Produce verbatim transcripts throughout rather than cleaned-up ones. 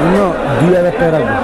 জন্য দুই হাজার টাকা রাখবো।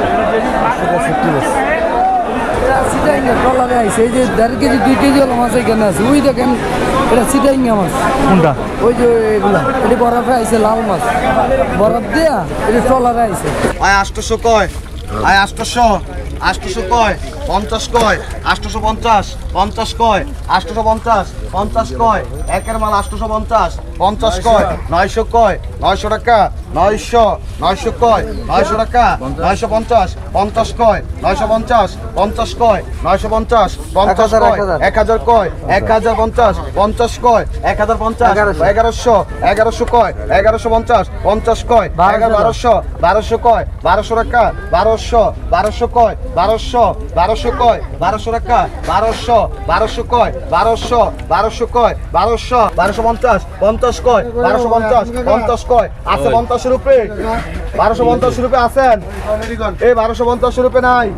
ট্রলারে আইসে এই যে দেড় কেজি দুই কেজি হলো মাছ এখানে আছে, ওই দেখেন এটা সিটাইঙ্গা মাছ। কোনটা? ওই যে এগুলা, এটা বরফে আইসে লাল মাছ, বরফ দিয়া এটা ট্রলারে আইসে। আয় আটশোশো কয়, আয় আটশোশো, আটশোশো কয়, পঞ্চাশ কয়, আটশোশো পঞ্চাশ, পঞ্চাশ কয়, আটশোশো পঞ্চাশ, পঞ্চাশ কয়, একের মাল আটশোশো পঞ্চাশ, পঞ্চাশ কয়, নয়শো কয়, নয়শো টাকা, নয়শো, নয়শো কয়, নয়শো টাকা, নয়শো পঞ্চাশ, পঞ্চাশ কয়, নয়শো পঞ্চাশ, পঞ্চাশ কয়, নয়শো পঞ্চাশ, পঞ্চাশ কয়, এক হাজার কয়, এক হাজার পঞ্চাশ, পঞ্চাশ কয়, এক হাজার পঞ্চাশ, এগারোশো, এগারোশো কয়, এগারোশো পঞ্চাশ, পঞ্চাশ কয়, এগারো বারোশো, বারোশো কয়, বারোশো টাকা, বারোশো, বারোশো কয়, বারোশো, বারোশো কয়, বারোশো টাকা, বারোশো, বারোশো কয়, বারোশো, বারোশো কয়, বারোশো, বারোশো পঞ্চাশ, পঞ্চাশ কয়, বারোশো পঞ্চাশ, পঞ্চাশ কয়, আছে পঞ্চাশ রুপে, বারোশো পঞ্চাশ রুপে আছেন, এই বারোশো পঞ্চাশ রুপে নাই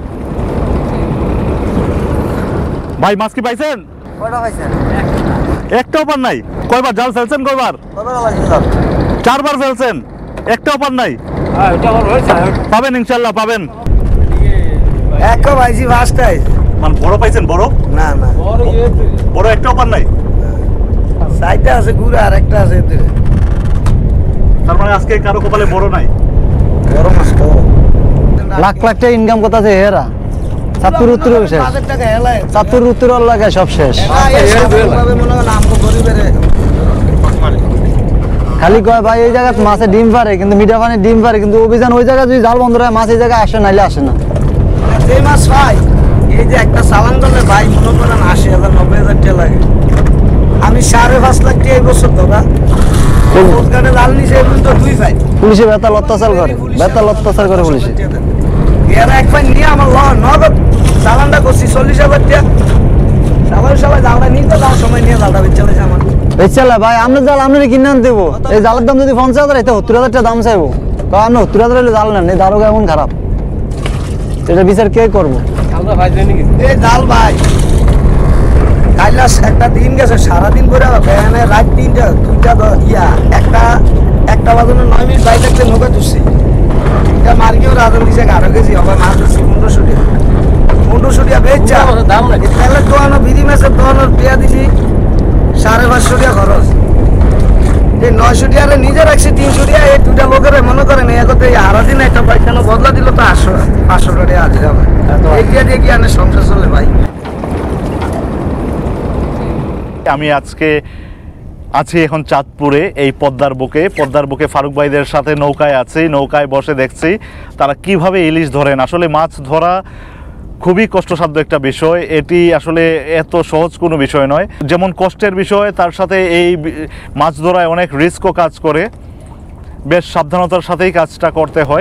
ভাই। মাছ কি পাইছেন? একটা অপার নাই। কয়বার জাল ফেলছেন? কয়বার? চারবার ফেলছেন, একটা অপার নাই। পাবেন ইনশাল্লাহ, পাবেন। একটা পাইছি পাঁচটাই। মানে বড় পাইছেন? বড় না না, বড় একটা অপার নাই। সাইডটা আছে গুড়া আর একটা আছে। তার মানে আজকে কারো কপালে বড় নাই। বড় মাছ তো লাখ লাখ টাকা ইনকাম করতেছে এরা। চাতুর উত্তর শেষ, চাতুর উত্তর লাগে সব শেষ। খালি কয় ভাই এই জায়গায় মাছে ডিম পারে, কিন্তু মিঠা পানি ডিম পারে, কিন্তু অভিযান ওই জায়গায় যদি জাল বন্ধ হয় মাছ এই জায়গায় আসে, নাইলে আসে না। যে মাছ ভাই এই যে একটা চালান করলে ভাই মনে করেন আশি হাজার নব্বই হাজার টাকা লাগে। আমি সাড়ে পাঁচ লাখ টাকা এই বছর ধরা জাল নিচে তো দুই ভাই। পুলিশে বেতাল অত্যাচার করে, বেতাল অত্যাচার করে পুলিশে। এরা এক ভাই নিয়ে আমার নগদ চালানটা করছি চল্লিশ হাজার টাকা। সবাই সবাই জালটা নিতে যাওয়ার সময় নিয়ে জালটা বেচালাইছে আমার। বেচালা ভাই আমরা জাল আপনার কিনে আনতে দেবো। এই জালের দাম যদি পঞ্চাশ হাজার এটা সত্তর হাজার টাকা দাম চাইবো। কারণ সত্তর হাজার হলে জাল নেন, এই জালও এমন খারাপ, এটা বিচার কে করবো? এই জাল ভাই কাইলা একটা দিন গেছে, সারাদিন করে রাত তিনটা দুইটা ইয়া একটা একটা বাজনে নয় মিনিট বাইরে একটা নৌকা তুলছি। এটা মার্কেও রাজন দিছে এগারো কেজি আবার মাছ দিচ্ছি পনেরোশো টাকা, পনেরোশো টাকা বেচা দাম লাগে। তেলের দোয়ানো বিধি মাছের দোয়ানোর পেঁয়া দিছি সাড়ে পাঁচশো টাকা খরচ। এই নয়শো টাকা নিজে রাখছি তিনশো টাকা। এই দুটা লোকের মনে করেন এগোতে আড়া দিন একটা পাইখানা বদলা দিল তো আটশো পাঁচশো টাকা আছে যাবে। এগিয়ে দিয়ে গিয়ে আনে সংসার চলে ভাই। আমি আজকে আছি এখন চাঁদপুরে, এই পদ্মার বুকে। পদ্মার বুকে ফারুক ভাইদের সাথে নৌকায় আছি, নৌকায় বসে দেখছি তারা কিভাবে ইলিশ ধরেন। আসলে মাছ ধরা খুবই কষ্টসাধ্য একটা বিষয়, এটি আসলে এত সহজ কোনো বিষয় নয়। যেমন কষ্টের বিষয়, তার সাথে এই মাছ ধরায় অনেক রিস্কও কাজ করে, বেশ সাবধানতার সাথেই কাজটা করতে হয়।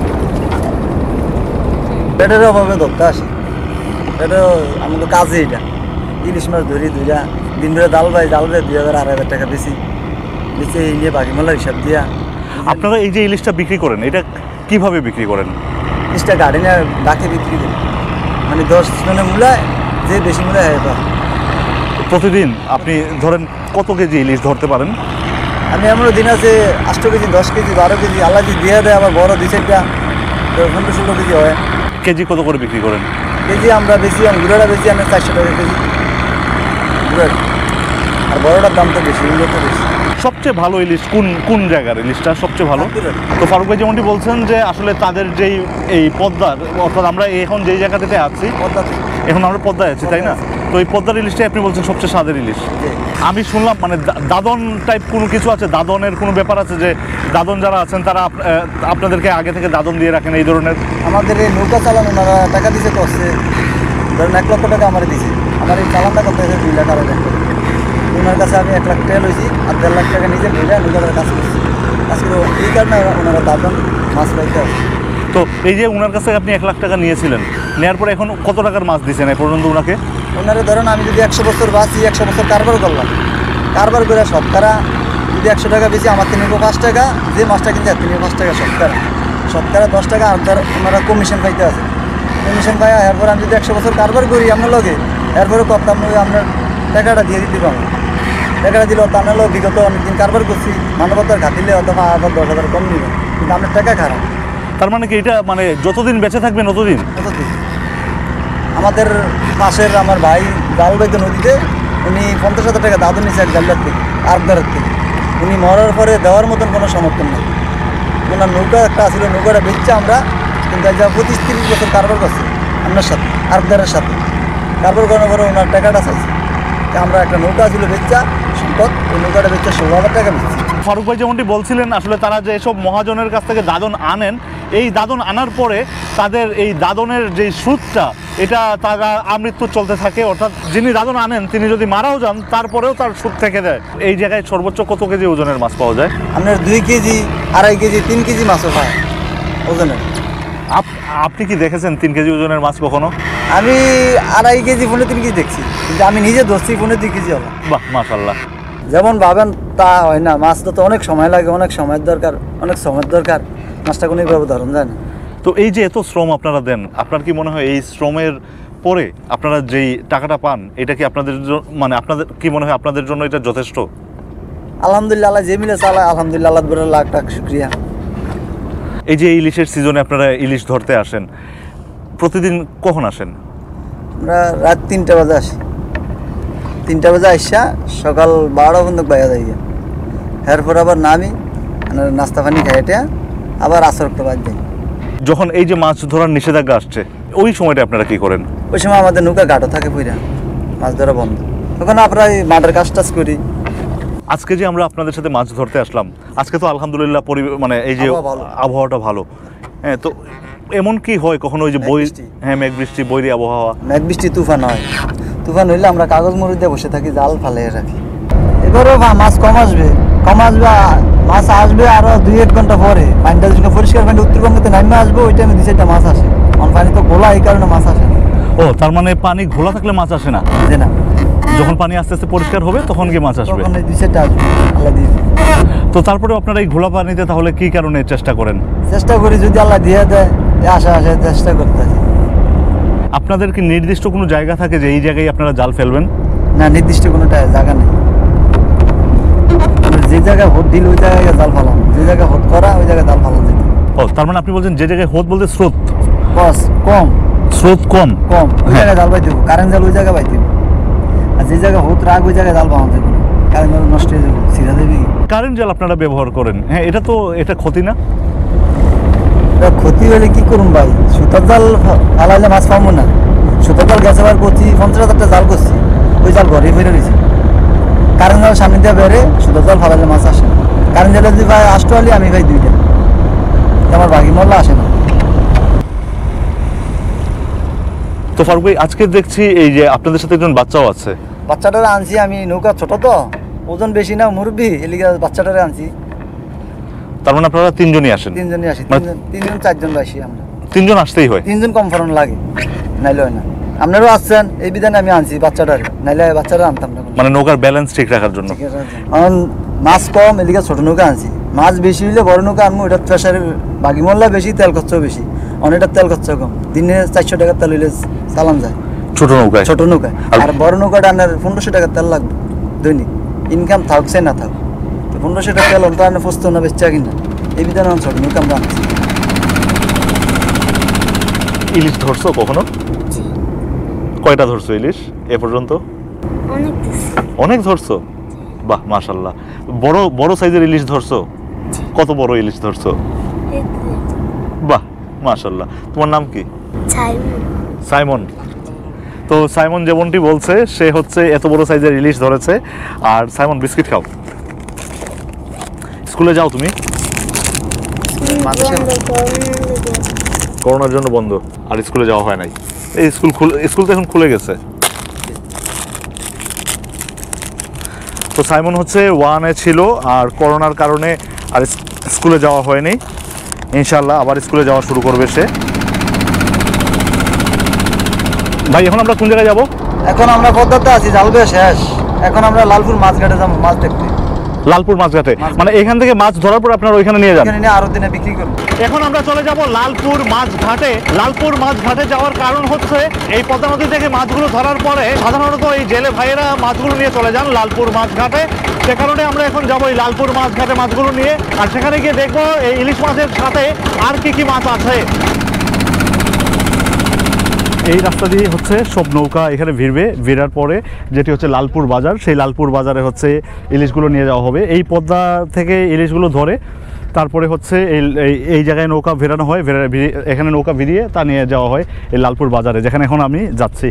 পেটের অভাবে ধরতে আসি, এটা আমাদের কাজে। এটা ইলিশ মাছ ধরি দুইটা দিন ধরে জাল ভাই জাল ভাই দুই হাজার আড়াই হাজার টাকা বেশি বেশি নিয়ে বাকি মেলার হিসাব দিয়া। আপনারা এই যে ইলিশটা বিক্রি করেন, এটা কিভাবে বিক্রি করেন? ইলিশটা গাড়ি নিয়ে ডাকে বিক্রি করি, মানে দশ জনের মূলায় যে বেশি মূলায় হয়। প্রতিদিন আপনি ধরেন কত কেজি ইলিশ ধরতে পারেন? আমি এমনও দিন আছে আষ্ট কেজি দশ কেজি বারো কেজি আল্লাহ যদি দিয়ে দেয়, আবার বড় দুই চারটা পনেরো ষোলো কেজি হয়। কেজি কত করে বিক্রি করেন? কেজি আমরা বেশি আনি, গুঁড়োটা বেশি আনি চারশো টাকা কেজি গুঁড়োটা, আর বড়টার দাম তো বেশি, এগুলো তো বেশি। সবচেয়ে ভালো ইলিশ কোন কোন জায়গার ইলিশটা সবচেয়ে ভালো? তো ফারুক ভাই যেমনটি বলছেন যে আসলে তাদের যেই এই পদ্মার, অর্থাৎ আমরা এখন যেই জায়গাটাতে আছি এখন আমরা পদ্মায় আছি, তাই না? তো এই পদ্মার ইলিশটাই আপনি বলছেন সবচেয়ে স্বাদের ইলিশ। আমি শুনলাম মানে দাদন টাইপ কোনো কিছু আছে, দাদনের কোনো ব্যাপার আছে যে দাদন যারা আছেন তারা আপনাদেরকে আগে থেকে দাদন দিয়ে রাখেন এই ধরনের? আমাদের এই নৌকা চালানো ওনারা টাকা দিতে করছে, ধরেন এক লক্ষ টাকা আমার দিছে, আমার এই চালানটা করতে হয়েছে দুই লাখ আড়াই লাখ টাকা। ওনার কাছে আমি এক লাখ টাকা লইছি আর দেড় লাখ টাকা নিজে ভেজা নৌকার কাজ করছি। আজকে এই কারণে ওনারা দাদন মাছ পাইতে আসে। তো এই যে ওনার কাছে আপনি এক লাখ টাকা নিয়েছিলেন, নেওয়ার পরে এখন কত টাকার মাছ দিচ্ছেন এই পর্যন্ত ওনাকে? ওনারে ধরেন আমি যদি একশো বছর বাঁচি, একশো বছর কারবার করলাম, কারবার করে শতকরা যদি একশো টাকা বেশি আমার তিন পাঁচ টাকা, যে মাছটা কিনছে তিন পাঁচ টাকা শতকরা, শতকরা দশ টাকা আর ধর ওনারা কমিশন পাইতে আছে। কমিশন পাই এরপর আমি যদি একশো বছর কারবার করি আপনার লগে, এরপরে করতাম আপনার টাকাটা দিয়ে দিতে পারবো। টাকাটা দিল তা নাহলেও বিগত অনেকদিন কারবার করছি, মানবতার ঘাটিলে অথবা আবার দশ হাজার কম নিবে, কিন্তু আপনার টাকা খারাপ। তার মানে কি এটা মানে যতদিন বেঁচে থাকবেন ততদিন? কতদিন? আমাদের পাশের আমার ভাই জাল বাইতে নদীতে, উনি পঞ্চাশ হাজার টাকা দাদু নিয়েছে এক জালদার থেকে, আরদারের থেকে। উনি মরার পরে দেওয়ার মতন কোনো সমর্থন নেই। ওনার নৌকা একটা ছিল, নৌকাটা বেচছে আমরা, কিন্তু যা পঁচিশ তিরিশ বছর কারবার করছে আপনার সাথে, আরদারের সাথে কারবার করার পরে ওনার টাকাটা চাইছে। আমরা একটা নৌকা ছিল বেচা সম্পদ, ওই নৌকাটা বেচা ষোলো হাজার টাকা বেচছি। ফারুক ভাই যেমনটি বলছিলেন, আসলে তারা যে এসব মহাজনের কাছ থেকে দাদন আনেন, এই দাদন আনার পরে তাদের এই দাদনের যে সুদটা, এটা তারা আমৃত্যু চলতে থাকে। অর্থাৎ যিনি দাদন আনেন তিনি যদি মারাও যান তারপরেও তার সুদ থেকে দেয়। এই জায়গায় সর্বোচ্চ কত কেজি ওজনের মাছ পাওয়া যায়? আপনার দুই কেজি, আড়াই কেজি, তিন কেজি মাছও পায় ওজনের। আপ- আপনি কি দেখেছেন তিন কেজি ওজনের মাছ কখনো? আমি আড়াই কেজি ফোনে তিন কেজি দেখছি, কিন্তু আমি নিজে ধরছি ফোনে দুই কেজি হলো। বাহ, মাশাআল্লাহ। যেমন ভাবেন তা হয় না, মাছটা তো অনেক সময় লাগে, অনেক সময়ের দরকার, অনেক সময়ের দরকার, মাছটা কোনো এইভাবে ধরন যায় না। তো এই যে এত শ্রম আপনারা দেন, আপনার কি মনে হয় এই শ্রমের পরে আপনারা যেই টাকাটা পান, এটা কি আপনাদের জ- মানে আপনাদের কি মনে হয় আপনাদের জন্য এটা যথেষ্ট? আলহামদুলিল্লাহ, আল্লাহ যে মিলে চালায়, আলহামদুলিল্লাহ, আল্লাহ বলে লাখ টাক শুক্রিয়া। এই যে ইলিশের সিজনে আপনারা ইলিশ ধরতে আসেন, প্রতিদিন কখন আসেন? আমরা রাত তিনটা বাজে আসি, তিনটা বাজে আসা সকাল বারোটা পর্যন্ত বাইয়া যাই, এরপর আবার নামি মানে নাস্তা পানি খাইতে আবার আসরটা বাদ যাই। যখন এই যে মাছ ধরার নিষেধাজ্ঞা আসছে, ওই সময়টা আপনারা কি করেন? ওই সময় আমাদের নৌকা ঘাটও থাকে পুরা, মাছ ধরা বন্ধ, তখন আমরা এই মাঠের কাজ টাজ করি। আজকে যে আমরা আপনাদের সাথে মাছ ধরতে আসলাম, আজকে তো আলহামদুলিল্লাহ পরি- মানে এই যে আবহাওয়া ভালো। আবহাওয়াটা ভালো, হ্যাঁ। তো এমন কি হয় কখনো ওই যে মেঘ বই বৃষ্টি। হ্যাঁ মেঘ বৃষ্টি, বৈরী আবহাওয়া? মেঘ বৃষ্টি তুফান হয়, তুফান হইলে আমরা কাগজ মরিচ দিয়ে বসে থাকি, জাল ফালিয়ে রাখি। এবারও ভা- মাছ কম আসবে, কম আসবে, আ- মাছ আসবে আরো দুই এক ঘন্টা পরে। পানিটা যখন পরিষ্কার পানিটা উত্তরবঙ্গতে নামে আসবে, ওই টাইমে দুই চারটা মাছ আসে। কারণ পানি তো ঘোলা, এই কারণে মাছ আসে না। ও, তার মানে পানি ঘোলা থাকলে মাছ আসে না, যে না, যখন পানি আস্তে আস্তে পরিষ্কার হবে তখন গিয়ে মাছ আসবে। তখন এই দুই চারটা আসবে, আল্লাহ দিয়ে দিবে। তো তারপরে আপনারা এই ঘোলা পানিতে তাহলে কি কারণে চেষ্টা করেন? চেষ্টা করি যদি আল্লাহ দিয়ে দেয়, এই আশা আশা চেষ্টা করতে আছি। আপনাদের কি নির্দিষ্ট কোনো জায়গা থাকে যে এই জায়গায় আপনারা জাল ফেলবেন? না, নির্দিষ্ট কোনো টা- জায়গা নেই। আমরা যে জায়গায় ভোট দিল ওই জায়গায় জাল ফালাম, যে জায়গায় ভোট করা ওই জায়গায় জাল ফালাম যেত। ও, তার মানে আপনি বলছেন যে জায়গায় হোদ বলতে স্রোত, বস কম স্রোত কম। কম ওই হ্যাঁ। জায়গায় জাল পাইতে হবে, কারেন্ট জাল ওই জায়গায় পাইতে হবে। আর যে জায়গায় হোত রাগ ওই জায়গায় জাল পাওয়া যাবে না, কারেন্ট জাল নষ্ট হয়ে যাবে, ছিঁড়া দেবে। কারেন্ট জাল আপনারা ব্যবহার করেন, হ্যাঁ, এটা তো এটা ক্ষতি না? এটা ক্ষতি হলে কি করুন ভাই, সুতার জাল ফা- ফালাইলে মাছ পাবো না। সুতার জাল গেছে বার করছি, পঞ্চাশ হাজারটা জাল করছি, ওই জাল ঘরে ফিরে রয়েছে। কারেন্ট জাল সামনে দিয়ে বেড়ে, সুতার জাল ফালাইলে মাছ আসে না। কারেন্ট জালে যদি ভাই আষ্ট আলি, আমি ভাই দুইটা, আমার বাকি মরলা আসে না। তো ফারুক ভাই, আজকে দেখছি এই যে আপনাদের সাথে একজন বাচ্চাও আছে। বাচ্চাটারে আনছি আমি, নৌকা ছোট তো, ওজন বেশি না, মুরব্বি, এলিগা বাচ্চাটারে আনছি। তার মানে আপনারা তিনজনই আসেন? তিনজনই আসি, মানে- তিনজন তিনজন চারজন আসি আমরা। তিনজন আসতেই হয়? তিনজন কম ফরন লাগে, নাইলে হয় না। আপনারও আসছেন, এই বিধানে আমি আনছি বাচ্চাটারে, নাইলে বাচ্চাটা আনতাম না। মানে নৌকার ব্যালেন্স ঠিক রাখার জন্য। কারণ মাছ কম, এদিকে ছোট নৌকা আনছি। মাছ বেশি হইলে বড় নৌকা আনবো, এটার প্রেশারে বাকি মরলা বেশি, তেল খরচাও বেশি, অনেকটার তেল খরচা কম। দিনে চারশো টাকার তেল হইলে চালান যায় ছোট নৌকায়? ছোট নৌকায়। আর- আর বড় নৌকাটা আনার পনেরোশো টাকার তেল লাগবে দৈনিক, ইনকাম থাকছে না থাক। তো পনেরোশো টাকা তেল অন্তর আনে ফসতো না, বেচা কিনা, এই বিধানে আমার ছোট নৌকা আমরা আনছি। ইলিশ ধরছো কখনো? কয়টা ধরছো ইলিশ এ পর্যন্ত? অনেক দিছি। অনেক ধরছো, বাহ মাশাল্লাহ। বড় বড় সাইজের ইলিশ ধরছো? কত বড় ইলিশ ধরছো? এই তো বাহ মাশাল্লাহ। তোমার নাম কি? ছাইমন। সাইমন। তো সাইমন যেমনটি বলছে, সে হচ্ছে এত বড় সাইজের ইলিশ ধরেছে। আর সাইমন, বিস্কিট খাও। স্কুলে যাও তুমি? মানুষের- বন্ধ করোনা লেগে। করোনার জন্য বন্ধ, আর স্কুলে যাওয়া হয় নাই। এই স্কুল খুলে, স্কুল তো এখন খুলে গেছে। তো সাইমন হচ্ছে ওয়ানে ছিল, আর করোনার কারণে আর স্ক- স্কুলে যাওয়া হয়নি। ইনশাল্লাহ আবার স্কুলে যাওয়া শুরু করবে সে। ভাই, এখন আমরা কোন জায়গায় যাব? এখন আমরা পদ্মাতে আছি, জাল বেয়ে শেষ। এখন আমরা লালপুর মাছ ঘাটে যাবো মাছ দেখতে। লালপুর মাছঘাটে, মানে এখান থেকে মাছ ধরার পর আপনারা ওইখানে নিয়ে যান। এখানে নিয়ে আরো দিনে বিক্রি করবো। এখন আমরা চলে যাব লালপুর মাছঘাটে। লালপুর মাছঘাটে যাওয়ার কারণ হচ্ছে এই পদ্মা নদী থেকে মাছগুলো ধরার পরে সাধারণত এই জেলে ভাইয়েরা মাছগুলো নিয়ে চলে যান লালপুর মাছঘাটে। সে কারণে আমরা এখন যাবো এই লালপুর মাছঘাটে মাছগুলো নিয়ে, আর সেখানে গিয়ে দেখবো এই ইলিশ মাছের সাথে আর কি কি মাছ আছে। এই রাস্তা দিয়ে হচ্ছে সব নৌকা এখানে ভিড়বে, ভিড়ার পরে যেটি হচ্ছে লালপুর বাজার, সেই লালপুর বাজারে হচ্ছে ইলিশগুলো নিয়ে যাওয়া হবে। এই পদ্মা থেকে ইলিশগুলো ধরে তারপরে হচ্ছে এই এই জায়গায় নৌকা ভেড়ানো হয়, ভেড়া এখানে নৌকা ভিড়িয়ে তা নিয়ে যাওয়া হয় এই লালপুর বাজারে, যেখানে এখন আমি যাচ্ছি।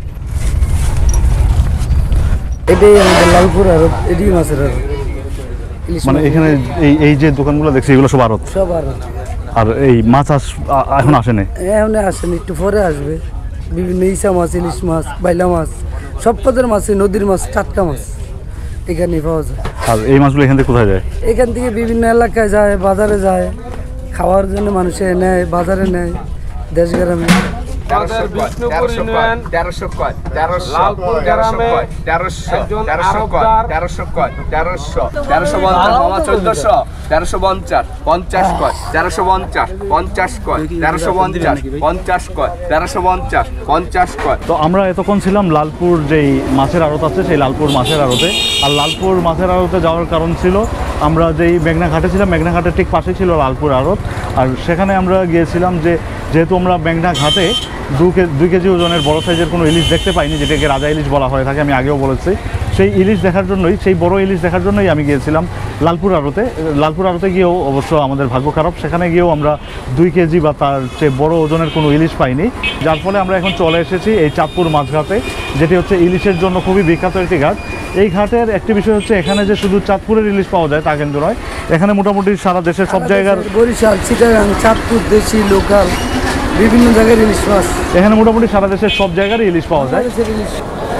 এটাই আমাদের লালপুর আড়ত, এটাই মাছের আড়ত। মানে এখানে এই এই যে দোকানগুলো দেখছি এগুলো সব আড়ত, সব আড়ত। আর এই মাছ আস এখন আসেনি, এখন আসেনি, একটু পরে আসবে। বিভিন্ন ইসা মাছ, ইলিশ মাছ, বাইলা মাছ, সব পদের মাছ, নদীর মাছ, টাটকা মাছ এখানে পাওয়া যায়। আর এই মাছগুলো এখান থেকে কোথায় যায়? এখান থেকে বিভিন্ন এলাকায় যায়, বাজারে যায়, খাওয়ার জন্য মানুষে নেয়, বাজারে নেয়, দেশ গ্রামে। তেরোশো কয়, তেরোশো কয়, তেরোশো কয়, তেরোশো, তেরোশো কয়, তেরোশো, তেরোশো কয়, তেরোশো কয়, তেরোশো, তেরোশো পঞ্চাশ, মামা চোদ্দশো, তেরোশো পঞ্চাশ, পঞ্চাশ কয়, তেরোশো পঞ্চাশ, পঞ্চাশ কয়, তেরোশো পঞ্চাশ, পঞ্চাশ কয়, তেরোশো পঞ্চাশ, পঞ্চাশ কয়। তো আমরা এতক্ষণ ছিলাম লালপুর যেই মাছের আড়ত আছে সেই লালপুর মাছের আড়তে। আর লালপুর মাছের আড়তে যাওয়ার কারণ ছিল আমরা যেই মেঘনা ঘাটে ছিলাম, মেঘনা ঘাটের ঠিক পাশে ছিল লালপুর আড়ত। আর সেখানে আমরা গিয়েছিলাম যে যেহেতু আমরা মেঘনা ঘাটে দু কেজি দুই কেজি ওজনের বড় সাইজের কোনো ইলিশ দেখতে পাইনি, যেটাকে রাজা ইলিশ বলা হয়ে থাকে, আমি আগেও বলেছি। সেই ইলিশ দেখার জন্যই, সেই বড় ইলিশ দেখার জন্যই আমি গিয়েছিলাম লালপুর আড়তে। লালপুর আড়তে গিয়েও অবশ্য আমাদের ভাগ্য খারাপ, সেখানে গিয়েও আমরা দুই কেজি বা তার চেয়ে বড় ওজনের কোনো ইলিশ পাইনি, যার ফলে আমরা এখন চলে এসেছি এই চাঁদপুর মাছঘাটে, যেটি হচ্ছে ইলিশের জন্য খুবই বিখ্যাত একটি ঘাট। এই ঘাটের একটি বিষয় হচ্ছে এখানে যে শুধু চাঁদপুরের ইলিশ পাওয়া যায় তা কিন্তু নয়, এখানে মোটামুটি সারা দেশের সব জায়গার, বরিশাল, চিটাগাং, চাঁদপুর, দেশি, লোকাল, বিভিন্ন জায়গার ইলিশ মাছ এখানে মোটামুটি সারা দেশের সব জায়গারই ইলিশ পাওয়া যায়। ইলিশ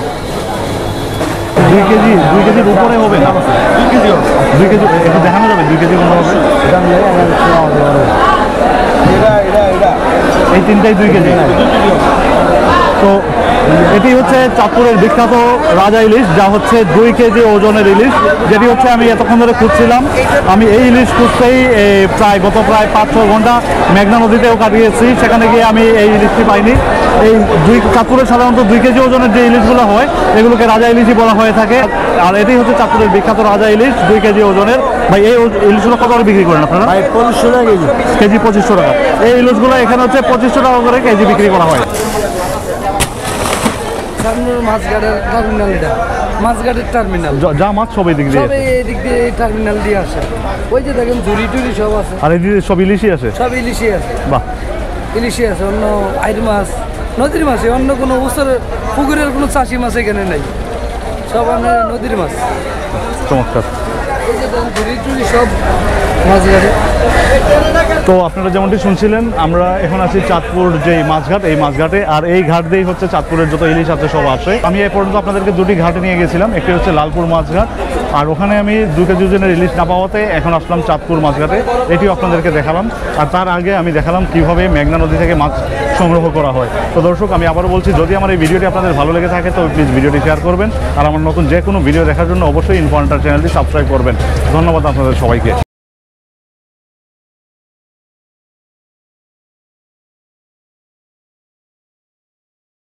দুই কেজি দুই কেজির উপরে হবে না? দুই কেজি দুই কেজি একটু দেখানো যাবে দুই কেজি মনে হবে? এই তিনটাই দুই কেজি। তো এটি হচ্ছে চাঁদপুরের বিখ্যাত রাজা ইলিশ, যা হচ্ছে দুই কেজি ওজনের ইলিশ, যেটি হচ্ছে আমি এতক্ষণ ধরে খুঁজছিলাম। আমি এই ইলিশ খুঁজতেই প্রায় গত প্রায় পাঁচ ছ ঘন্টা মেঘনা নদীতেও কাটিয়েছি, সেখানে গিয়ে আমি এই ইলিশটি পাইনি। এই দুই চাঁদপুরের সাধারণত দুই কেজি ওজনের যে ইলিশগুলো হয় এগুলোকে রাজা ইলিশই বলা হয়ে থাকে, আর এটি হচ্ছে চাঁদপুরের বিখ্যাত রাজা ইলিশ দুই কেজি ওজনের। ভাই এই ইলিশগুলো কত করে বিক্রি করেন আপনারা? ভাই পঁচিশশো টাকা কেজি। কেজি পঁচিশশো টাকা। এই ইলিশগুলো এখানে হচ্ছে পঁচিশশো টাকা করে কেজি বিক্রি করা হয়। মাছঘাটের টার্মিনাল, এটা মাছঘাটের টার্মিনাল, যা- যা মাছ সব এই দিক দিয়ে সব এই দিক দিয়ে এই টার্মিনাল দিয়ে আসে। ওই যে দেখেন ঝুড়ি টুরি সব আছে, আর এই দিকে সব ইলিশই আছে। সব ইলিশই আছে, বাহ, ইলিশই আছে। অন্য আইর মাছ, নদীর মাছ, অন্য কোনো উৎসের পুকুরের কোনো চাষি মাছ এখানে নেই, সব আমরা নদীর মাছ। চমৎকার। এই যে দেখেন ঝুড়ি টুরি সব মাছঘাটে। তো আপনারা যেমনটি শুনছিলেন, আমরা এখন আছি চাঁদপুর যে মাছঘাট, এই মাছঘাটে। আর এই ঘাট দিয়েই হচ্ছে চাঁদপুরের যত ইলিশ আছে সব আসে। আমি এই পর্যন্ত আপনাদেরকে দুটি ঘাটে নিয়ে গেছিলাম, একটি হচ্ছে লালপুর মাছঘাট, আর ওখানে আমি দু কেজি ওজনের ইলিশ না পাওয়াতে এখন আসলাম চাঁদপুর মাছঘাটে, এটিও আপনাদেরকে দেখালাম। আর তার আগে আমি দেখালাম কীভাবে মেঘনা নদী থেকে মাছ সংগ্রহ করা হয়। তো দর্শক, আমি আবারও বলছি, যদি আমার এই ভিডিওটি আপনাদের ভালো লেগে থাকে তো প্লিজ ভিডিওটি শেয়ার করবেন, আর আমার নতুন যে কোনো ভিডিও দেখার জন্য অবশ্যই ইনফো হান্টার চ্যানেলটি সাবস্ক্রাইব করবেন। ধন্যবাদ আপনাদের সবাইকে।